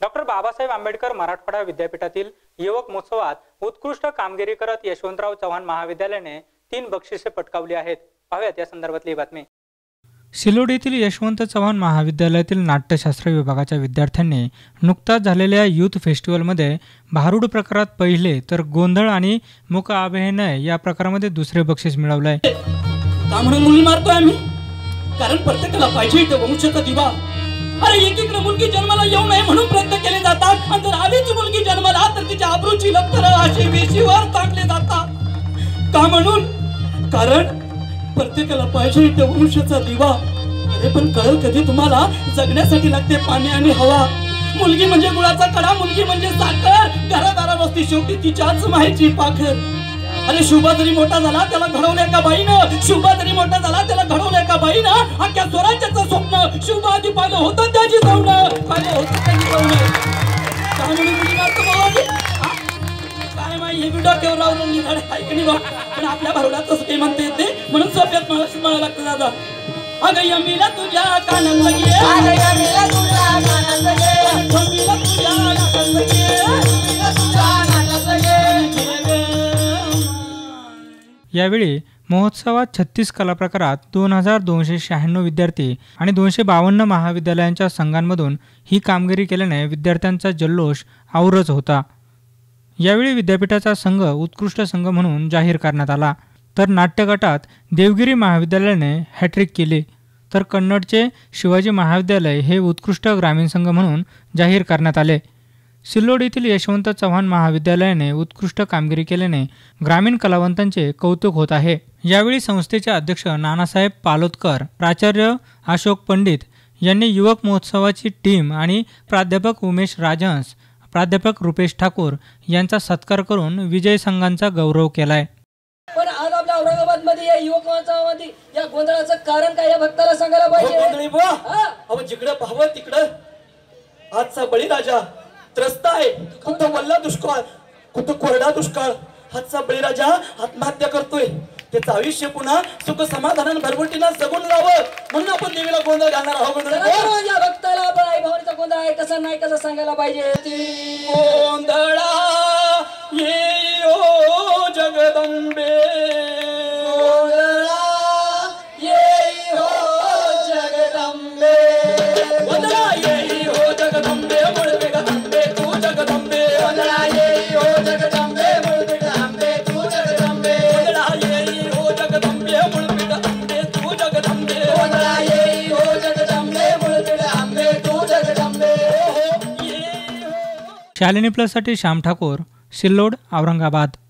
Doctor Babasaheb Ambedkar Marathwada विद्यापीठातील युवक महोत्सवात उत्कृष्ट कामगिरी करत यशवंतराव चव्हाण महाविद्यालयाने 3 बक्षिसे पटकावली आहेत। पाहूयात या संदर्भातली बातमी। सिल्लोड येथील यशवंत चव्हाण महाविद्यालयातील नाट्यशास्त्र विभागाच्या विद्यार्थ्यांनी नुकताच झालेल्या यूथ फेस्टिवलमध्ये भारूड प्रकारात पहिले तर गोंधळ आणि मूक अभिनय या प्रकारामध्ये दुसरे बक्षीस मिळवले। का म्हणून मुली मारतोय आम्ही? कारण प्रत्येकाला पाहिजे ते वंशाचा दिवा। अरे एकीकडे मुलगी जन्माला येऊ नये म्हणून प्रयत्न केले जातात आणि जर आलीच मुलगी जन्माला तर तिच्या आबरूची लक्तर अशी वेशीवर टाकले जातात। का म्हणून? कारण प्रत्येकाला पाहिजे ते वंशाचा दिवा। अरे पण कळल कधी तुम्हाला जगण्यासाठी लागते पाणी आणि हवा। मुलगी म्हणजे गुळाचा कडा, मुलगी म्हणजे साखर, घरादारा वस्ती शेवटी तिच्याच माहेरची पाखर। अरे शुभा जरी मोठा झाला त्याला घडवले का बाईनं, शुभा जरी मोठा झाला त्याला घडवले का बाईनं। अख्ख्या स्वराज्याचं स्वप्न शुभा आधी पाहिलं होतं त्याची जाऊन पाहिलं होतं त्याची जाऊन। काय म्हणून मुली मारतो बाबाजी? काय माहिती हे व्हिडिओ केव्हा राहून निघाले काय की नाही बा, पण आपल्या भारुडात तसं काही म्हणता येते म्हणून सोप्यात मला लागतं दादा। अगं यमीला तुझ्या कानात लगे, अगं यमीला तुझ्या कानात लगे, यमीला तुझ्या कानात लगे, यमीला तुझ्या कानात लगे। यावेळी महोत्सवात 36 कला प्रकारात 2296 विद्यार्थी आणि 252 महाविद्यालयांच्या संघांमधून ही कामगिरी केल्याने विद्यार्थ्यांचा जल्लोष औरच होता। यावेळी विद्यापीठाचा संघ उत्कृष्ट संघ म्हणून जाहीर करण्यात आला, तर नाट्य गटात देवगिरी महाविद्यालयाने हॅट्रिक केली, तर कन्नडचे शिवाजी महाविद्यालय हे उत्कृष्ट ग्रामीण संघ म्हणून जाहीर करण्यात आले। सिल्लोड येथील यशवंत चव्हाण महाविद्यालयाने उत्कृष्ट कामगिरी केल्याने ग्रामीण कलावंतांचे कौतुक होत आहे। यावेळी संस्थेचे अध्यक्ष नानासाहेब पालोदकर, प्राचार्य अशोक पंडित यांनी युवक महोत्सवाची टीम आणि प्राध्यापक उमेश राजहंस, प्राध्यापक रुपेश ठाकूर यांचा सत्कार करून विजय संघांचा गौरव केलाय। पण आज आपल्या औरंगाबाद मध्ये या युवक महोत्सवामध्ये या गोंधळाचं कारण काय या भक्ताला सांगायला पाहिजे। अहो जिकडे पाहावं तिकडं आजचा बळीराजा त्रस्त आहे। कुठं वल्ला दुष्काळ, कुठं कोरडा दुष्काळ। आजचा बळीराजा आत्महत्या करतोय। त्याचं आयुष्य पुन्हा सुख समाधानानं भरभरटीनं जगून जावं म्हणून आपण देवीला गोंधळ घालणार आहोत। या भक्ताला आपण आई भावनेचा गोंधळ आहे कसा नाही कसं सांगायला पाहिजे। गोंधळा ये ओ जगदंबे, गोंधळा ये हो जगदंबे, गोंधळा ये हो जगदंबे, मुळवे गदंबे तू जगदंबे, गोंधळा ये हो जगदंबे, मुळवे गदंबे तू जगदंबे, गोंधळा ये हो जगदंबे, मुळवे गदंबे तू जगदंबे, गोंधळा ये हो जगदंबे, मुळवे गदंबे तू जगदंबे। शालिनी प्लससाठी श्याम ठाकूर, सिल्लोड, औरंगाबाद।